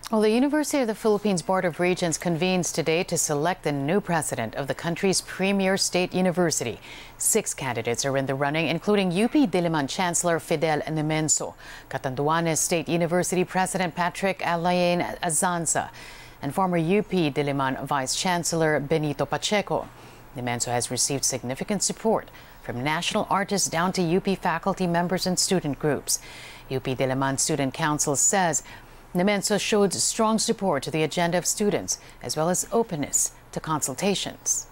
Well, the University of the Philippines Board of Regents convenes today to select the new president of the country's premier state university. 6 candidates are in the running, including UP Diliman Chancellor Fidel Nemenzo, Catanduanes State University President Patrick Alain Azanza, and former UP Diliman Vice Chancellor Benito Pacheco. Nemenzo has received significant support from national artists down to UP faculty members and student groups. UP Diliman Student Council says Nemenzo showed strong support to the agenda of students as well as openness to consultations.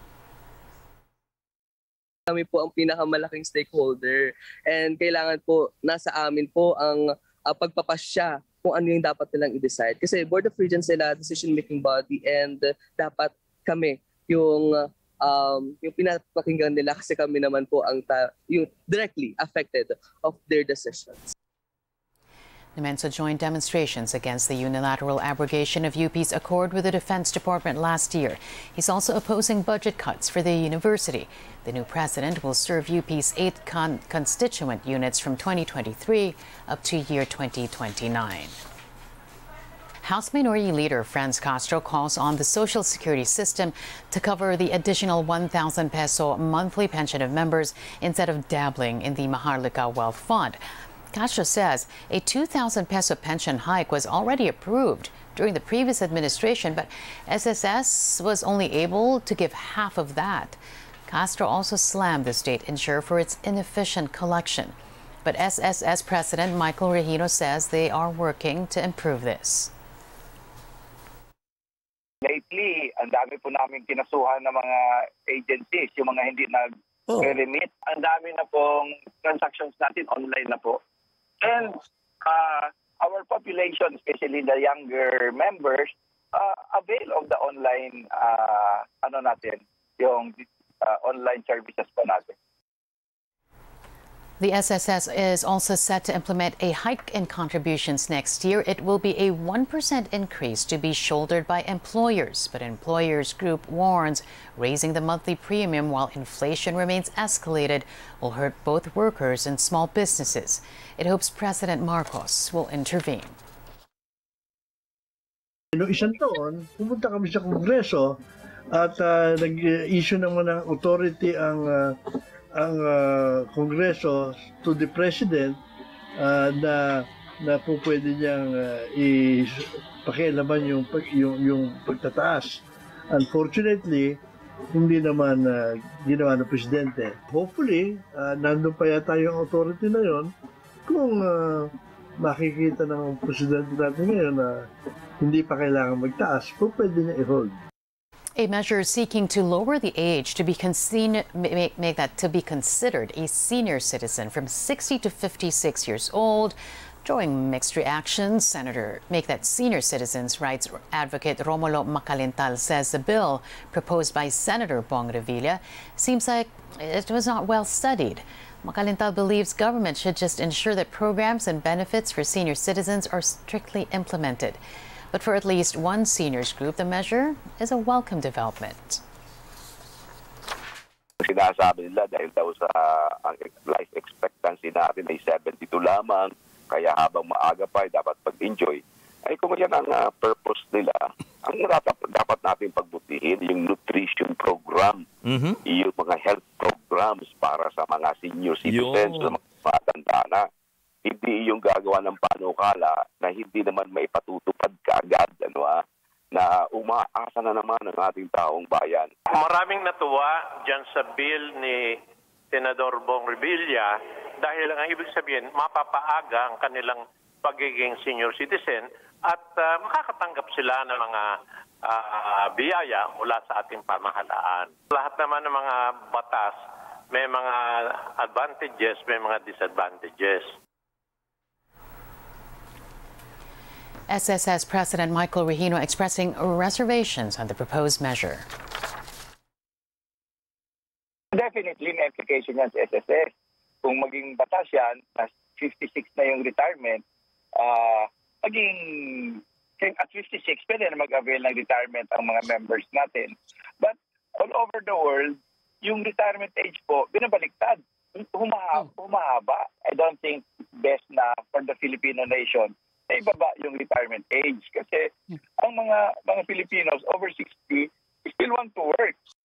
Kami po ang pinakamalaking stakeholder and kailangan po nasa amin po ang pagpapasya kung ano yung dapat nilang i-decide. Kasi Board of Regents sila, decision-making body, and dapat kami yung pinapakinggan nila kasi kami naman po ang yung directly affected of their decisions. Nemenzo joined demonstrations against the unilateral abrogation of UP's accord with the Defense Department last year. He's also opposing budget cuts for the university. The new president will serve UP's 8 constituent units from 2023 up to year 2029. House Minority Leader Franz Castro calls on the Social Security system to cover the additional 1,000 peso monthly pension of members instead of dabbling in the Maharlika Wealth Fund. Castro says a 2,000 peso pension hike was already approved during the previous administration, but SSS was only able to give half of that. Castro also slammed the state insurer for its inefficient collection. But SSS President Michael Regino says they are working to improve this. Lately, ang dami po namin kinasuhan ng mga agencies, yung mga hindi nag-remit. Ang dami na pong transactions natin online na po. And our population, especially the younger members, avail of the online, yung online services po natin. The SSS is also set to implement a hike in contributions next year. It will be a 1% increase to be shouldered by employers, but employers group warns raising the monthly premium while inflation remains escalated will hurt both workers and small businesses. It hopes President Marcos will intervene. Noong isang taon, pumunta kami sa Kongreso at nag-issue naman ng authority ang Kongreso to the President na po pwede niyang pakialaman yung pagtataas. Unfortunately, hindi naman ginawa ng Presidente. Hopefully, nandun pa yata yung authority na yon kung makikita ng Presidente natin ngayon na hindi pa kailangan magtaas, po pwede niya i-hold. A measure seeking to lower the age to be considered a senior citizen from 60 to 56 years old. Drawing mixed reactions, Make That Senior Citizens Rights advocate Romulo Macalintal says the bill proposed by Senator Bong Revilla seems like it was not well studied. Macalintal believes government should just ensure that programs and benefits for senior citizens are strictly implemented. But for at least one seniors group, the measure is a welcome development. Sinasabi nila dahil daw sa life expectancy natin ay 72 lamang, kaya habang maaga pa ay dapat pag-enjoy. Ay kung yan ang purpose nila, ang dapat natin pagbutihin yung nutrition program, yung mga health programs para sa mga senior citizens, sa mga matanda na. Hindi yung gagawa ng panukala na hindi naman maipatutupad kaagad na umaasa na naman ang ating taong bayan. Maraming natuwa dyan sa bill ni Senador Bong Revilla dahil ang ibig sabihin mapapaaga ang kanilang pagiging senior citizen at makakatanggap sila ng mga biyaya mula sa ating pamahalaan. Lahat naman ng mga batas may mga advantages, may mga disadvantages. SSS President Michael Regino expressing reservations on the proposed measure. Definitely may application yan sa SSS. Kung maging batas yan, 56 na yung retirement, maging at 56, pwede na mag-avail ng retirement ang mga members natin. But all over the world, yung retirement age po, binabaliktad. Humahaba. I don't think best na for the Filipino nation na ibaba yung retirement age. Kasi ang mga Filipinos over 60 still want to work.